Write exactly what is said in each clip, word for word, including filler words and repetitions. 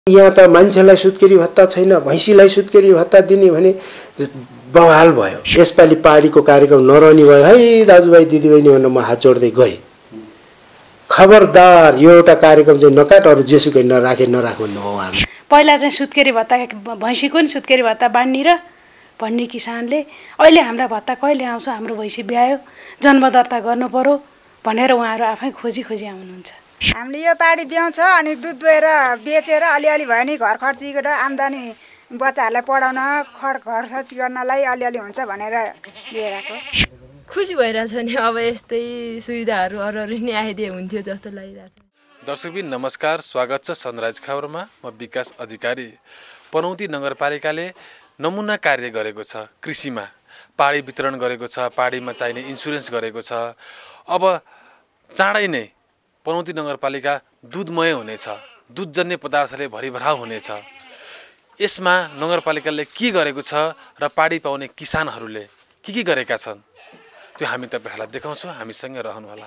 यहाँ त मान्छेलाई सुत्केरी भत्ता छैन, भैँसीलाई सुत्केरी भत्ता दिने भने बवाल भयो। यसपालि पार्टीको कार्यक्रम नरहने भयो है दाजुभाइ दिदीबहिनी भनेर म हात जोड्दै गएँ। खबरदार यो एउटा कार्यक्रम चाहिँ नकाट, अरू जेसुकै नराखे नराख भन्नुभयो उहाँहरूले। पहिला चाहिँ सुत्केरी भत्ता भैँसीको नि सुत्केरी भत्ता बाँड्ने र भन्ने किसानले अहिले हाम्रा भत्ता कहिले आउँछ, हाम्रो भैँसी ब्यायो जन्म दर्ता गर्नु पर्यो भनेर उहाँहरू आफै खोजी खोजी आउनुहुन्छ। हामीले यो पाडी ब्याउँछ अनि दुध दुहेर बेचेर अलिअलि भयो नि घर खर्चीबाट आम्दानी बच्चाहरूलाई पढाउन खर घर खर्च गर्नलाई अलिअलि हुन्छ भनेर लिएर आएको। खुसी भइरहेछ नि, अब यस्तै सुविधाहरू अरू अरू नै आइदिए हुन्थ्यो जस्तो लागिरहेछ। दर्शकबिन नमस्कार, स्वागत छ सनराइज खबरमा। म विकास अधिकारी। पनौती नगरपालिकाले नमुना कार्य गरेको छ, कृषिमा पाडी वितरण गरेको छ, पाडीमा चाहिने इन्सुरेन्स गरेको छ। अब चाँडै नै पनौती नगरपालिका दुधमय हुनेछ, दुधजन्य पदार्थले भरिभराउ हुनेछ। यसमा नगरपालिकाले के गरेको छ र पाडी पाउने किसानहरूले के के गरेका छन् त्यो हामी तपाईहरुलाई देखाउँछौँ। हामीसँग रहनुहोला।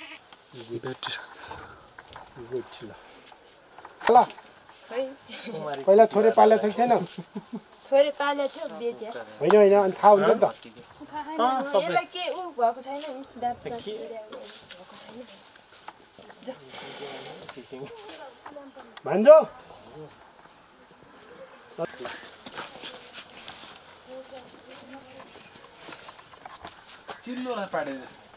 पहिला थोरै पाले छ छैन? थोरै पाले थियो, बेचे। होइन होइन अनि थाहा हुन्छ नि त। यसलाई के उ भएको छैन नि, दाँत भएको छैन। भान्जो चिल्लो पाडे।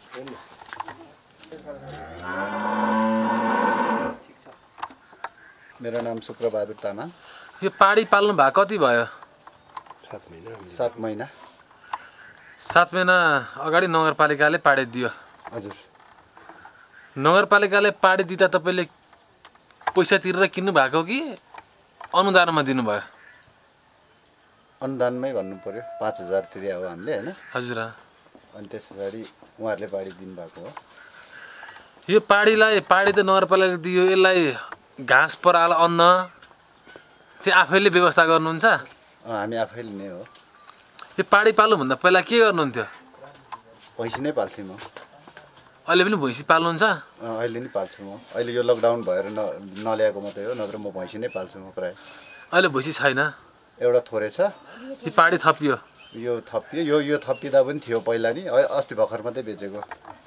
मेरो नाम शुक्रबहादुर तामाङ। यो पाडी पाल्नु भएको कति भयो? सात महिना। सात महिना सात महिना अगाडि नगरपालिकाले पाडी दियो। हजुर। नगरपालिकाले पाडी दिँदा तपाईले पैसा तिरेर किन्नु भएको कि अनुदानमा दिनुभयो? अनुदानमै भन्नु पर्यो, पाँच हजार तिरे हो हामीले होइन। हजुर। अनि त्यस पछाडि उहाँहरूले पाडी दिनुभएको हो। यो पाडीलाई पाडी त नगरपालिकाले दियो, यसलाई घाँस पराल अन्न चाहिँ आफैले व्यवस्था गर्नुहुन्छ? हामी आफैले नै हो। यो पाडी पाल्नुभन्दा पहिला के गर्नुहुन्थ्यो? भैँसी नै पाल्छु म। अहिले पनि भैँसी पाल्नुहुन्छ? अहिले नै पाल्छु म। अहिले यो लकडाउन भएर न नल्याएको मात्रै हो, नत्र म भैँसी नै पाल्छु म प्राय। अहिले भैँसी छैन? एउटा थोरै छ। यो पाडी थपियो? यो थपियो। यो यो थपिँदा पनि थियो पहिला नि, अस्ति भर्खर मात्रै बेचेको।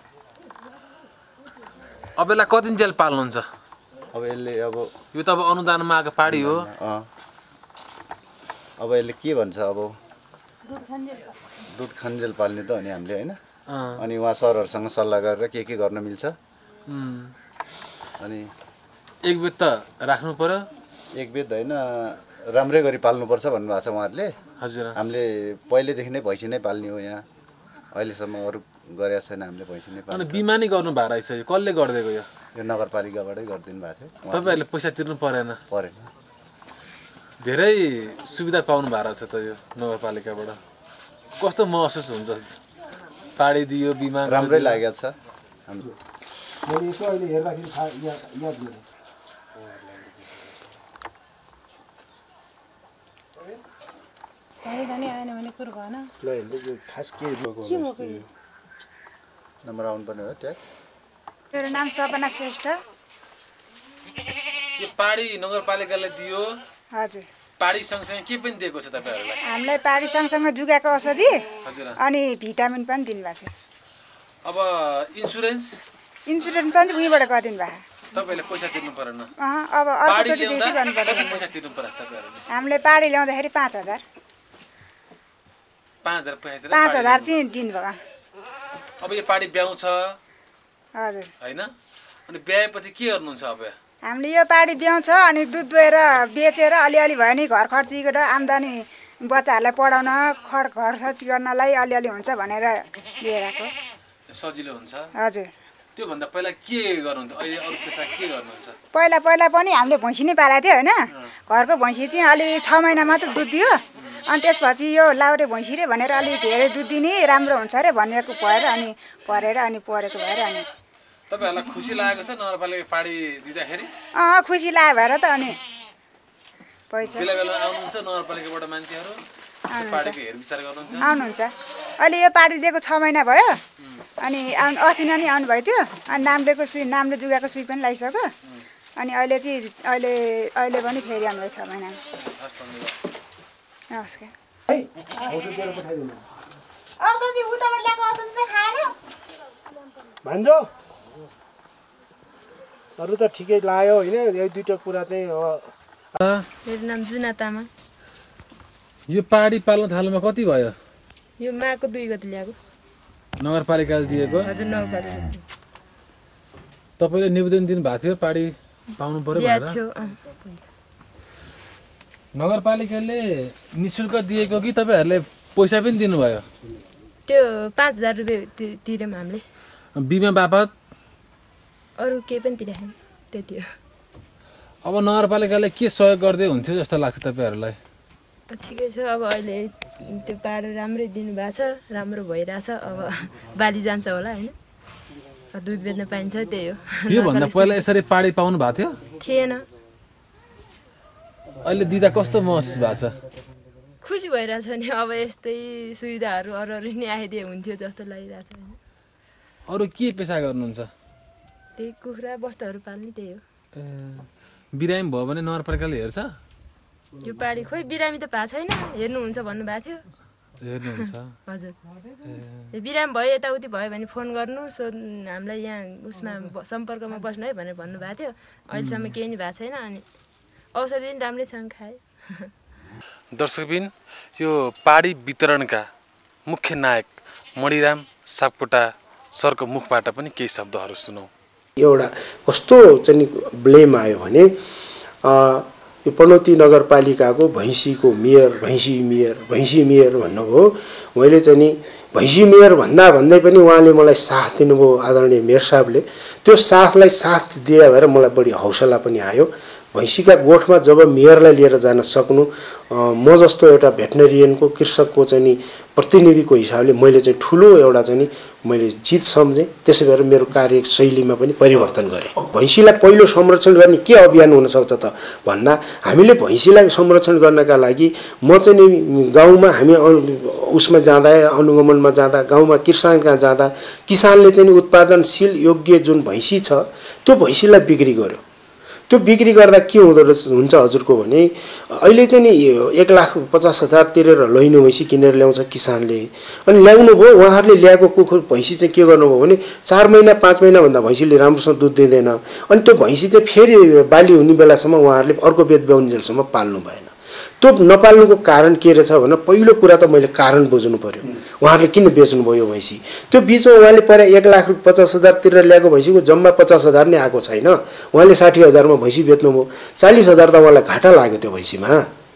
अब यसलाई कतिन्जेल पाल्नुहुन्छ? अब यसले अब यो त अब अनुदानमा आएको पाडी हो। अँ अब यसले के भन्छ, अब दुध खन्जेल पाल्ने त हो नि हामीले होइन। अनि उहाँ सरहरूसँग सल्लाह गरेर के के गर्न मिल्छ। अनि एक बेद त राख्नु पर्यो। एक बेद होइन, राम्रै गरी पाल्नुपर्छ भन्नुभएको छ उहाँहरूले। हजुर। हामीले पहिलेदेखि नै भैँसी नै पाल्ने हो यहाँ, अहिलेसम्म अरू गरेका छैन हामीले भैँसी नै पाल्ने। अनि बिमा नि गर्नु भएको रहेछ, यो कसले गरिदिएको? यो यो नगरपालिकाबाटै गरिदिनु भएको थियो। तपाईँहरूले पैसा तिर्नु परेन? परेन। धेरै सुविधा पाउनु भएको रहेछ त यो नगरपालिकाबाट। कस्तो महसुस हुन्छ? पाडी दियो, बिमा राम्रै लागेको छ। मैले यसो अहिले हेर्दाखेरि याद गरेँ। खास के नम्बर आउनु पर्ने हो ट्याग। मेरो नाम सपना श्रेष्ठ। यो पाडी नगरपालिकाले दियो। हजुर। पाडी सँगसँगै के पनि दिएको छ तपाईहरुलाई? हामीलाई पाडी सँगसँगै जुगाको औषधि हजुर अनि भिटामिन पनि दिनुभएको छ। अब इन्सुरेन्स इन्सुरेन्स पनि उहीबाट गरिदिनु भएको। तपाईले पैसा तिर्नु परेन? अँ अब अर्कोचोटि दिँदै गर्नुपर्छ। कति पैसा तिर्नु पर्छ तपाईहरुले? हामीले पाडी ल्याउँदाखेरि पाँच हजार पाँच हजार पैसा पाँच हजार चाहिँ दिनुभयो। अब यो पाडी ब्याउँछ हजुर हैन? अनि ब्याएपछि के गर्नुहुन्छ अब? हामीले यो पाडी ब्याउँछ अनि दुध दुहेर बेचेर अलिअलि भयो नि घर खर्चीबाट आम्दानी बच्चाहरूलाई पढाउन खर घर खर्च गर्नलाई अलिअलि हुन्छ भनेर लिएर आएको। सजिलो हुन्छ। हजुर। त्यो भन्दा पहिला के गर्नुहुन्थ्यो? अहिले अरु पेशा के गर्नुहुन्छ? पहिला पहिला पनि हामीले भैँसी नै पालेको थियो होइन। घरको भैँसी चाहिँ अलि छ महिना मात्र दुध दियो। अनि त्यसपछि यो लाउरे भैँसी रे भनेर अलि धेरै दुध दिने राम्रो हुन्छ अरे भनेको भएर अनि परेर अनि परेको भएर अनि तपाईहरुलाई खुसी लागेको छ नगरपालिका पाडी दिँदाखेरि? अँ खुसी लाग्यो भएर त अनि पैसा बेला बेला आउनुहुन्छ नगरपालिकाबाट मान्छेहरु पाडीको हेरविचार गर्नुहुन्छ? आउनुहुन्छ। अहिले यो पाडी दिएको छ महिना भयो। अनि अस्ति नै आउनु भएको थियो। अनि नाम्लेको सुई नाम्ले जुगाको सुई पनि लगाइसक्यो। अनि अहिले चाहिँ अहिले अहिले पनि फेरि हाम्रो छ महिना। नमस्कार। औषधि उताबाट ल्याएको औषधि चाहिँ खाएन भान्जो अरू त ठिकै लाग्यो होइन। यो दुईटा कुरा चाहिँ मेरो नाम जुना तामाङ। यो पहाडी पाल्न थाल्नुमा कति भयो? यो माघको दुई गते ल्याएको। नगरपालिकाले दिएको? हजुर नगरपालिका। तपाईँले निवेदन दिनुभएको थियो पहाडी पाउनु पर्यो भनेर? नगरपालिकाले निःशुल्क दिएको कि तपाईँहरूले पैसा पनि दिनुभयो? त्यो पाँच हजार रुपियाँ तिर्यौँ हामीले। बिमा बापत? अरू केही पनि तिरेको त्यति हो। अब नगरपालिकाले के सहयोग गर्दै हुन्थ्यो जस्तो लाग्छ तपाईँहरूलाई? ठिकै छ। अब अहिले त्यो पाहाड राम्रै दिनुभएको छ, राम्रो भइरहेछ। अब बाली जान्छ होला होइन, दुध बेच्न पाइन्छ, त्यही हो। योभन्दा पहिला यसरी पहाडी पाउनु भएको थियो? थिएन। अहिले दिँदा कस्तो महसुस भएको छ? खुसी भइरहेछ नि। अब यस्तै सुविधाहरू अरू अरू नै आइदिए हुन्थ्यो जस्तो लागिरहेछ होइन। अरू के पेसा गर्नुहुन्छ? त्यही कुखुरा बस्ताहरू पाल्ने, त्यही हो। बिरामी भयो भने नगरपालिकाले हेर्छ? यो पाहाडी खोइ बिरामी त भएको छैन, हेर्नुहुन्छ भन्नुभएको थियो। हेर्नुहुन्छ? हजुर। बिरामी भयो यताउति भयो भने फोन गर्नु, सो हामीलाई यहाँ उसमा सम्पर्कमा बस्नु है भनेर भन्नुभएको थियो। अहिलेसम्म केही नि भएको छैन। अनि औषधि पनि राम्रैसँग खाए। दर्शकबिन, यो पहाडी वितरणका मुख्य नायक मणिराम सापकोटा सरको मुखबाट पनि केही शब्दहरू सुनौँ। एउटा कस्तो चाहिँ ब्लेम आयो भने यो पनौती नगरपालिकाको भैँसीको मेयर भैँसी मेयर भैँसी मेयर भन्नुभयो। मैले चाहिँ नि भैँसी मेयर भन्दा भन्दै पनि उहाँले मलाई साथ दिनुभयो आदरणीय मेयर साहबले। त्यो साथलाई साथ दिए भएर मलाई बढी हौसला पनि आयो। भैँसीका गोठमा जब मेयरलाई लिएर जान सक्नु, म जस्तो एउटा भेटनेरियनको कृषकको चाहिँ नि प्रतिनिधिको हिसाबले मैले चाहिँ ठुलो एउटा चाहिँ नि मैले जित सम्झेँ। त्यसै भएर मेरो कार्यशैलीमा पनि परिवर्तन गरेँ। भैँसीलाई पहिलो संरक्षण गर्ने के अभियान हुनसक्छ त भन्दा हामीले भैँसीलाई संरक्षण गर्नका लागि म चाहिँ नि गाउँमा हामी उसमा जाँदा अनुगमनमा जाँदा गाउँमा किसान कहाँ जाँदा किसानले चाहिँ उत्पादनशील योग्य जुन भैँसी छ त्यो भैँसीलाई बिक्री गर्यो। त्यो बिक्री गर्दा के हुँदो रहेछ हुन्छ हजुरको भने अहिले चाहिँ नि एक लाख पचास हजार तिरेर लैनो भैँसी किनेर ल्याउँछ किसानले। अनि ल्याउनु भयो, उहाँहरूले ल्याएको कुकुर भैँसी चाहिँ के गर्नुभयो भने चार महिना पाँच महिनाभन्दा भैँसीले राम्रोसँग दुध दिँदैन। अनि त्यो भैँसी चाहिँ फेरि बाली हुने बेलासम्म उहाँहरूले अर्को बेद ब्याउन्जेलसम्म पाल्नु भएन। त्यो नपाल्नुको कारण के रहेछ भने पहिलो कुरा त मैले कारण बुझ्नु पर्यो, उहाँहरूले किन बेच्नुभयो यो भैँसी। त्यो बिचमा उहाँले पहिला एक लाख पचास हजार तिरेर ल्याएको भैँसीको जम्मा पचास हजार नै आएको छैन। उहाँले साठी हजारमा भैँसी बेच्नुभयो। चालिस हजार त उहाँलाई घाटा लाग्यो त्यो भैँसीमा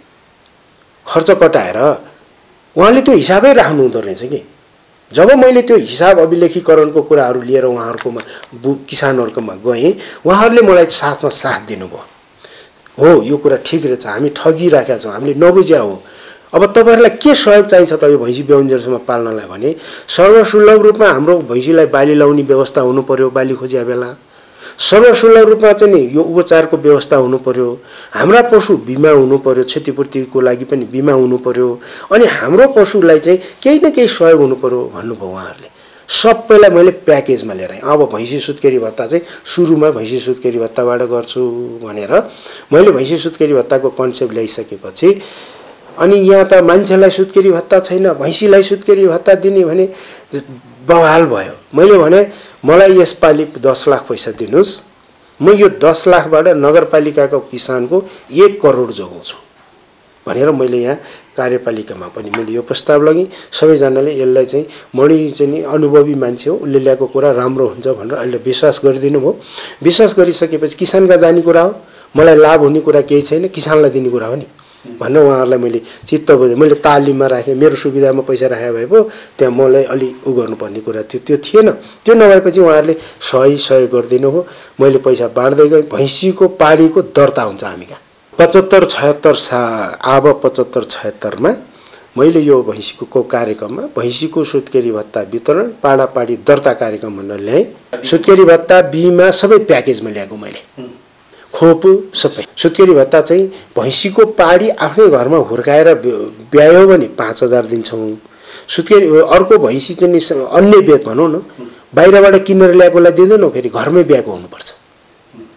खर्च कटाएर। उहाँले त्यो हिसाबै राख्नु हुँदो रहेछ कि। जब मैले त्यो हिसाब अभिलेखीकरणको कुराहरू लिएर उहाँहरूकोमा किसानहरूकोमा गएँ, उहाँहरूले मलाई साथमा साथ दिनुभयो। हो यो कुरा ठिक रहेछ, हामी ठगिराखेका छौँ, हामीले नबुझ्या हो। अब तपाईँहरूलाई के सहयोग चाहिन्छ त यो भैँसी ब्याउन्जेलसम्म पाल्नलाई भने सर्वसुलभ रूपमा हाम्रो भैँसीलाई बाली लाउने व्यवस्था हुनु पर्यो। बाली खोजिया बेला सर्वसुलभ रूपमा चाहिँ नि यो उपचारको व्यवस्था हुनु पर्यो। हाम्रा पशु बिमा हुनु पर्यो, क्षतिपूर्तिको लागि पनि बिमा हुनु पर्यो। अनि हाम्रो पशुलाई चाहिँ केही न केही सहयोग हुनु पर्यो भन्नुभयो उहाँहरूले। सबैलाई मैले प्याकेजमा लिएर आएँ। अब भैँसी सुत्केरी भत्ता चाहिँ सुरुमा भैँसी सुत्केरी भत्ताबाट गर्छु भनेर मैले भैँसी सुत्केरी भत्ताको कन्सेप्ट ल्याइसकेपछि अनि यहाँ त मान्छेलाई सुत्केरी भत्ता छैन, भैँसीलाई सुत्केरी भत्ता दिने भने बवाल भयो। मैले भने मलाई यसपालि दस लाख पैसा दिनुहोस्, म यो दस लाखबाट नगरपालिकाको किसानको एक करोड जोगाउँछु भनेर मैले यहाँ कार्यपालिकामा पनि मैले यो प्रस्ताव लगेँ। सबैजनाले यसलाई चाहिँ मणि चाहिँ नि अनुभवी मान्छे हो, उसले ल्याएको कुरा राम्रो हुन्छ भनेर अहिले विश्वास गरिदिनु भयो। विश्वास गरिसकेपछि किसानका जाने कुरा हो, मलाई लाभ हुने कुरा केही छैन, किसानलाई दिने कुरा हो नि भनेर उहाँहरूलाई मैले चित्त बुझेँ। मैले तालिममा राखेँ, मेरो सुविधामा पैसा राखे भए पो त्यहाँ मलाई अलि उ गर्नुपर्ने कुरा थियो, त्यो थिएन। त्यो नभएपछि उहाँहरूले सही सहयोग गरिदिनु हो। मैले पैसा बाँड्दै गएँ। भैँसीको पाडीको दर्ता हुन्छ हामी कहाँ पचहत्तर छयत्तर सा आब पचहत्तर छयत्तरमा मैले यो भैँसीको कार्यक्रममा भैँसीको सुत्केरी भत्ता वितरण पाडा पाडी दर्ता कार्यक्रम भनेर ल्याएँ। सुत्केरी भत्ता बिमा सबै प्याकेजमा ल्याएको मैले, खोप सबै। सुत्केरी भत्ता चाहिँ भैँसीको पाडी आफ्नै घरमा हुर्काएर ब्यायो भने पाँच हजार दिन्छौँ। सुत्केरी अर्को भैँसी चाहिँ अन्य बेत भनौँ न, बाहिरबाट किनेर ल्याएकोलाई दिँदैनौँ, फेरि घरमै ब्याएको हुनुपर्छ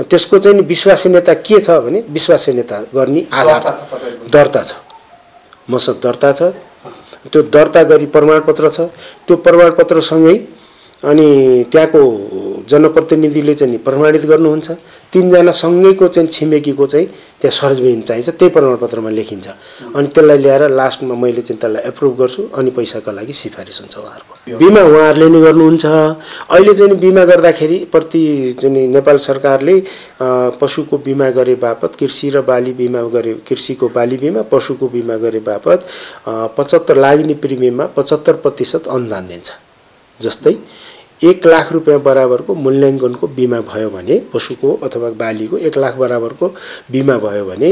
त्यसको चाहिँ नि विश्वसनीयता के छ भने विश्वसनीयता गर्ने आधार छ, दर्ता छ, मसँग दर्ता छ, त्यो दर्ता गरी प्रमाणपत्र छ, त्यो प्रमाणपत्रसँगै अनि त्यहाँको जनप्रतिनिधिले चाहिँ प्रमाणित गर्नुहुन्छ, तीनजना सँगैको चाहिँ छिमेकीको चाहिँ त्यहाँ सरजमिन चाहिन्छ, त्यही प्रमाणपत्रमा लेखिन्छ अनि त्यसलाई ल्याएर लास्टमा मैले चाहिँ त्यसलाई एप्रुभ गर्छु अनि पैसाको लागि सिफारिस हुन्छ उहाँहरूको। बिमा उहाँहरूले नै गर्नुहुन्छ। अहिले चाहिँ बिमा गर्दाखेरि प्रति चाहिँ नेपाल सरकारले पशुको बिमा गरे बापत कृषि र बाली बिमा गरे, कृषिको बाली बिमा पशुको बिमा गरे बापत पचहत्तर लाग्ने प्रिमियममा पचहत्तर प्रतिशत अनुदान दिन्छ। जस्तै एक लाख रुपियाँ बराबरको मूल्याङ्कनको बिमा भयो भने पशुको अथवा बालीको एक लाख बराबरको बिमा भयो भने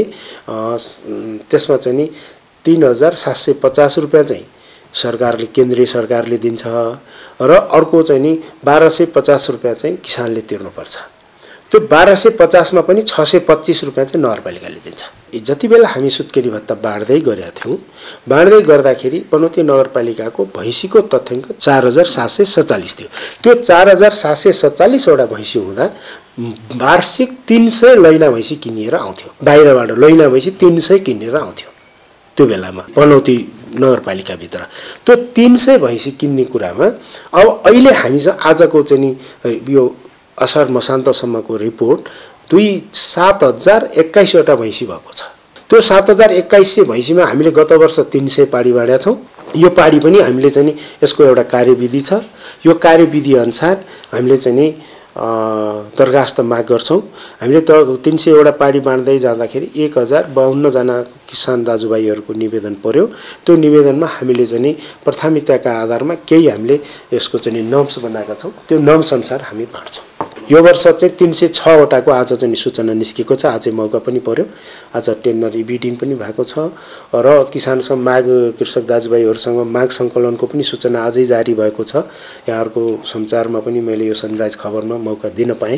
त्यसमा चाहिँ नि तीन हजार सात सय पचास रुपियाँ चाहिँ सरकारले केन्द्रीय सरकारले दिन्छ र अर्को चाहिँ नि बाह्र सय पचास रुपियाँ चाहिँ किसानले तिर्नुपर्छ। त्यो बाह्र सय पचासमा पनि छ सय पच्चिस रुपियाँ चाहिँ नगरपालिकाले दिन्छ। जति बेला हामी सुत्केरी भत्ता बाँड्दै गरेका थियौँ, बाँड्दै गर्दाखेरि पनौती नगरपालिकाको भैँसीको तथ्याङ्क चार हजार सात सय सत्तालिस थियो। त्यो चार हजार सात सय सत्तालिसवटा भैँसी हुँदा वार्षिक तीन सय लैना भैँसी किनिएर आउँथ्यो, बाहिरबाट लैना भैँसी तीन सय किनेर आउँथ्यो त्यो बेलामा पनौती नगरपालिकाभित्र। त्यो तीन सय भैँसी किन्ने कुरामा अब अहिले हामीसँग आजको चाहिँ नि यो असार मसान्तसम्मको रिपोर्ट दुई सात हजार एक्काइसवटा भैँसी भएको छ। त्यो सात हजार एक्काइस सय भैँसीमा हामीले गत वर्ष तीन सय पाडी बाँडेका छौँ। यो पाडी पनि हामीले चाहिँ नि यसको एउटा कार्यविधि छ। यो कार्यविधि अनुसार हामीले चाहिँ नि दरखास्त माग गर्छौँ। हामीले त तीन सयवटा पाडी बाँड्दै जाँदाखेरि एक हजार बाउन्नजना किसान दाजुभाइहरूको निवेदन पर्यो। त्यो निवेदनमा हामीले चाहिँ नि प्राथमिकताका आधारमा केही हामीले यसको चाहिँ नर्म्स बनाएका छौँ। त्यो नर्म्स अनुसार हामी बाँड्छौँ। यो वर्ष चाहिँ तीन सय छवटाको आज चाहिँ सूचना निस्केको छ। आज मौका पनि पर्यो, आज टेन्डर बिडिङ पनि भएको छ र किसानसँग माग कृषक दाजुभाइहरूसँग माग सङ्कलनको पनि सूचना आजै जारी भएको छ। यहाँहरूको सञ्चारमा पनि मैले यो सनराइज खबरमा मौका दिन पाएँ।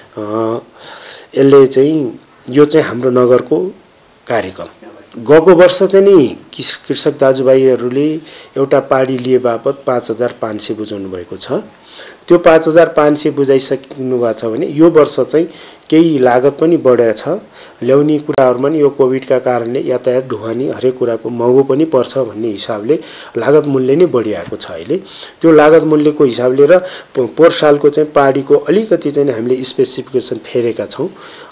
यसले चाहिँ यो चाहिँ हाम्रो नगरको कार्यक्रम गएको वर्ष चाहिँ नि कृषक दाजुभाइहरूले एउटा पाडी लिए बापत पाँच हजार पाँच सय बुझाउनु भएको छ। त्यो पाँच हजार पाँच सय बुझाइसक्नु भएको छ भने यो वर्ष चाहिँ केही लागत पनि बढेको छ। ल्याउने कुराहरूमा नि यो कोभिडका कारणले यातायात ढुवानी हरेक कुराको महँगो पनि पर्छ भन्ने हिसाबले लागत मूल्य नै बढिरहेको छ अहिले। त्यो लागत मूल्यको हिसाबले र पोहोर सालको चाहिँ पाडीको अलिकति चाहिँ हामीले स्पेसिफिकेसन फेरेका छौँ।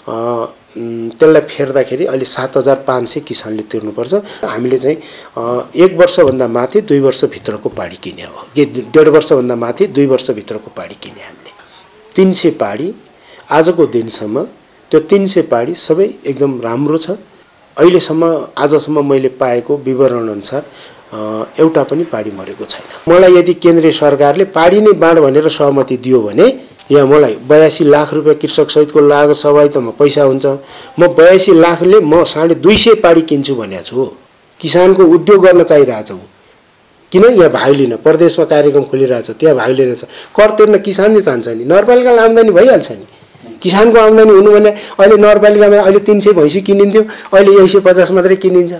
त्यसलाई फेर्दाखेरि अहिले सात हजार पाँच सय किसानले तिर्नुपर्छ। हामीले चाहिँ एक वर्षभन्दा माथि दुई वर्षभित्रको पाडी किने हो कि डेढ वर्षभन्दा माथि दुई वर्षभित्रको पाडी किने हामीले तीन सय पाडी आजको दिनसम्म। त्यो तीन सय पाडी सबै एकदम राम्रो छ। अहिलेसम्म आजसम्म मैले पाएको विवरण अनुसार एउटा पनि पाडी मरेको छैन। मलाई यदि केन्द्रीय सरकारले पाडी नै बाँड भनेर सहमति दियो भने यहाँ मलाई बयासी लाख रुपियाँ कृषक सहितको लागत सवायतामा पैसा हुन्छ। म बयासी लाखले म साढे दुई सय पाडी किन्छु भनेको छु। किसानको उद्योग गर्न चाहिरहेछ ऊ, किन यहाँ भाग लिन प्रदेशमा कार्यक्रम खोलिरहेछ, त्यहाँ भाग लिन छ। कर तिर्न किसानले चाहन्छ नि, नगरपालिकालाई आम्दानी भइहाल्छ नि। किसानको आम्दानी हुनु भने अहिले नगरपालिकामा अहिले तीन सय भैँसी किनिन्थ्यो, अहिले एक सय पचास मात्रै किनिन्छ।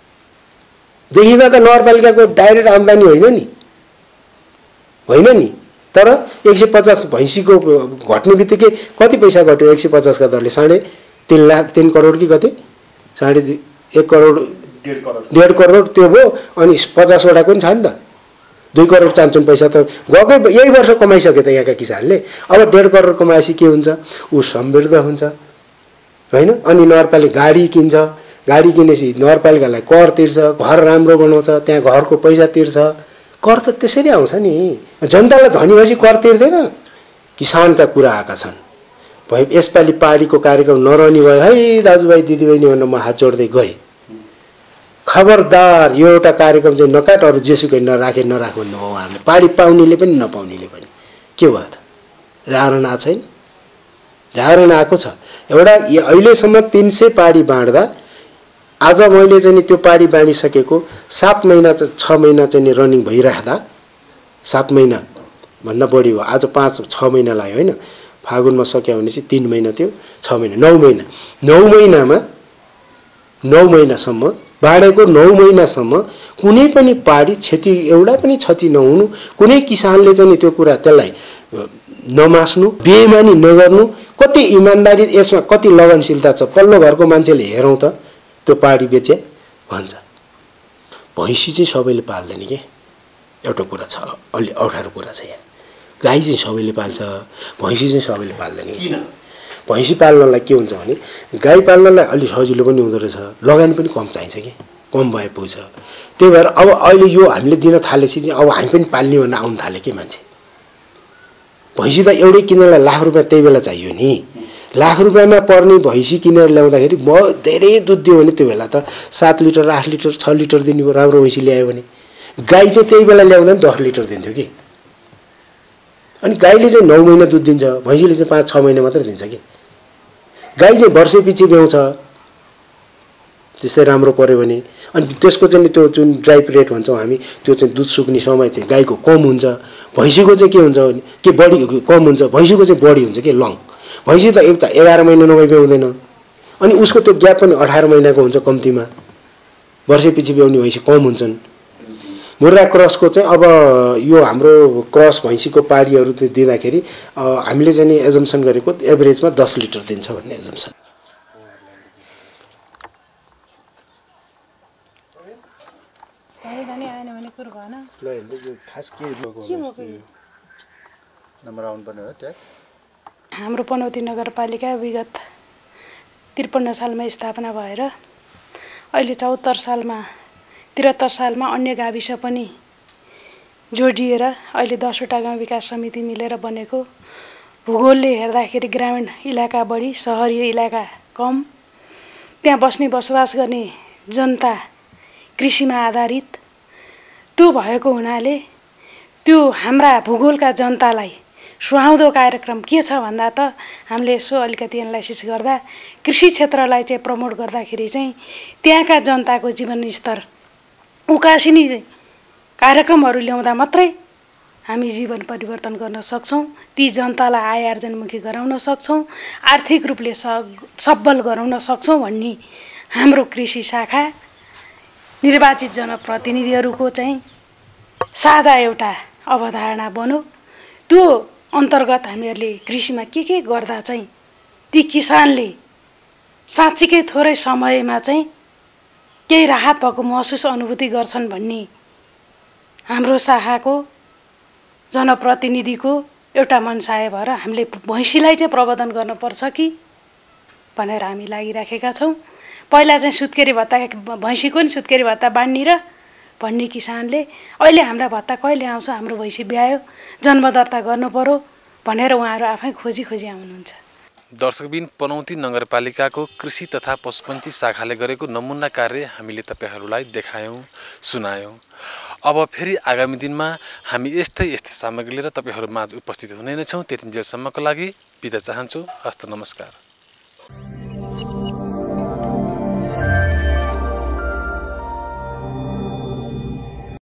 देखिँदा त नगरपालिकाको डाइरेक्ट आम्दानी होइन नि, होइन नि। तर एक सय पचास भैँसीको घट्ने बित्तिकै कति पैसा घट्यो? एक सय पचासका दरले साढे तिन लाख तीन करोड कि कति साढे एक करोड डेढ करोड डेढ करोड त्यो भयो। अनि पचासवटाको पनि छ नि त, दुई करोड चान्चुन पैसा त गएकै यही वर्ष कमाइसक्यो त यहाँका किसानले। अब डेढ करोड कमाएपछि के हुन्छ? ऊ समृद्ध हुन्छ होइन। अनि नगरपालिका गाडी किन्छ, गाडी किनेपछि नगरपालिकालाई कर तिर्छ, घर राम्रो बनाउँछ, त्यहाँ घरको पैसा तिर्छ। कर त त्यसरी आउँछ नि। जनतालाई धनी भएपछि कर तिर्दैन। किसानका कुरा आएका छन्। भए यसपालि पाडीको कार्यक्रम नरहने भयो है दाजुभाइ दिदीबहिनी भनेर म हात जोड्दै गएँ। खबरदार यो एउटा कार्यक्रम चाहिँ नकाट, अरू जेसुकै नराखे नराख भन्नुभयो उहाँहरूले। पाडी पाउनेले पनि नपाउनेले पनि के भयो त? जागरण आएको छैन? जागरण आएको छ। एउटा अहिलेसम्म तीन सय पाडी बाँड्दा आज मैले चाहिँ त्यो पाडी बाँडिसकेको सात महिना छ महिना चाहिँ रनिङ भइराख्दा सात महिना भन्दा बढी भयो। आज पाँच छ महिना लाग्यो होइन। फागुनमा सक्यो भने चाहिँ तिन महिना थियो, छ महिना नौ महिना नौ महिनामा नौ महिनासम्म बाँडेको नौ महिनासम्म कुनै पनि पाडी क्षति एउटा पनि क्षति नहुनु, कुनै किसानले चाहिँ त्यो कुरा त्यसलाई नमास्नु, बेइमानी नगर्नु, कति इमान्दारी यसमा कति लगनशीलता छ, पल्लो घरको मान्छेले हेरौँ त त्यो पाडी बेचे भन्छ। भैँसी चाहिँ सबैले पाल्दैन के, एउटा कुरा छ, अलि अप्ठ्यारो कुरा छ यहाँ। गाई चाहिँ सबैले पाल्छ, भैँसी चाहिँ सबैले पाल्दैन। किन? भैँसी पाल्नलाई के हुन्छ भने गाई पाल्नलाई अलि सजिलो पनि हुँदो रहेछ, लगानी पनि कम चाहिन्छ कि, कम भए पुग्छ। त्यही भएर अब अहिले यो हामीले दिन थालेपछि चाहिँ अब हामी पनि पाल्ने भनेर आउनु थाल्यो कि मान्छे। भैँसी त एउटै किन्नलाई लाख रुपियाँ त्यही बेला चाहियो नि। लाख रुपियाँमा पर्ने भैँसी किनेर ल्याउँदाखेरि म धेरै दुध दियो भने त्यो बेला त सात लिटर आठ लिटर छ लिटर दिने राम्रो भैँसी ल्यायो भने। गाई चाहिँ त्यही बेला ल्याउँदा नि दस लिटर दिन्थ्यो कि। अनि गाईले चाहिँ नौ महिना दुध दिन्छ, भैँसीले चाहिँ पाँच छ महिना मात्रै दिन्छ कि। गाई चाहिँ वर्षै पछि ब्याउँछ त्यस्तै राम्रो पऱ्यो भने। अनि त्यसको चाहिँ त्यो जुन ड्राई पिरियड भन्छौँ हामी, त्यो चाहिँ दुध सुक्ने समय चाहिँ गाईको कम हुन्छ, भैँसीको चाहिँ के हुन्छ भने के बढी कम हुन्छ, भैँसीको चाहिँ बढी हुन्छ कि लङ। भैँसी त एक त एघार महिना नभए ब्याउँदैन, अनि उसको त्यो ग्याप पनि अठार महिनाको हुन्छ कम्तीमा, वर्षै पछि ब्याउने भैँसी कम हुन्छन्। मुर्रा क्रसको चाहिँ अब यो हाम्रो क्रस भैँसीको पाडीहरू दिँदाखेरि हामीले चाहिँ नि एजम्सन गरेको एभरेजमा दस लिटर दिन्छ भन्ने एजम्सन। हाम्रो पनौती नगरपालिका विगत त्रिपन्न सालमा स्थापना भएर अहिले चौहत्तर सालमा त्रिहत्तर सालमा अन्य गाविस पनि जोडिएर अहिले दसवटा गाउँ विकास समिति मिलेर बनेको। भूगोलले हेर्दाखेरि ग्रामीण इलाका बढी, सहरी इलाका कम। त्यहाँ बस्ने बसोबास गर्ने जनता कृषिमा आधारित त्यो भएको हुनाले त्यो हाम्रा भूगोलका जनतालाई सुहाउँदो कार्यक्रम के छ भन्दा त हामीले यसो अलिकति एनालाइसिस गर्दा कृषि क्षेत्रलाई चाहिँ प्रमोट गर्दाखेरि चाहिँ त्यहाँका जनताको जीवनस्तर उकासिनी कार्यक्रमहरू ल्याउँदा मात्रै हामी जीवन परिवर्तन गर्न सक्छौँ, ती जनतालाई आय आर्जनमुखी गराउन सक्छौँ, आर्थिक रूपले सबल गराउन सक्छौँ भन्ने हाम्रो कृषि शाखा निर्वाचित जनप्रतिनिधिहरूको चाहिँ साझा एउटा अवधारणा बन्यो। त्यो अन्तर्गत हामीहरूले कृषिमा के के गर्दा चाहिँ ती किसानले साँच्चीकै थोरै समयमा चाहिँ केही राहत भएको महसुस अनुभूति गर्छन् भन्ने हाम्रो शाखाको जनप्रतिनिधिको एउटा मनसाय भएर हामीले भैँसीलाई चाहिँ प्रवर्धन गर्नुपर्छ कि भनेर हामी लागिराखेका छौँ। पहिला चाहिँ सुत्केरी भत्ता भैँसीको नि सुत्केरी भत्ता बाँड्ने र भन्ने किसानले अहिले हाम्रा भत्ता कहिले आउँछ, हाम्रो भैँसी ब्यायो, जन्म दर्ता गर्नु पर्यो भनेर उहाँहरू आफै खोजी खोजी आउनुहुन्छ। दर्शकबिन, पनौती नगरपालिकाको कृषि तथा पशुपन्छी शाखाले गरेको नमुना कार्य हामीले तपाईहरूलाई देखायौँ, सुनायौँ। अब फेरि आगामी दिनमा हामी यस्तै यस्तै सामग्री लिएर तपाईहरू माझ उपस्थित हुने नै छौँ। त्यतिन्जेलसम्मको लागि बिदा चाहन्छु। हस्त नमस्कार।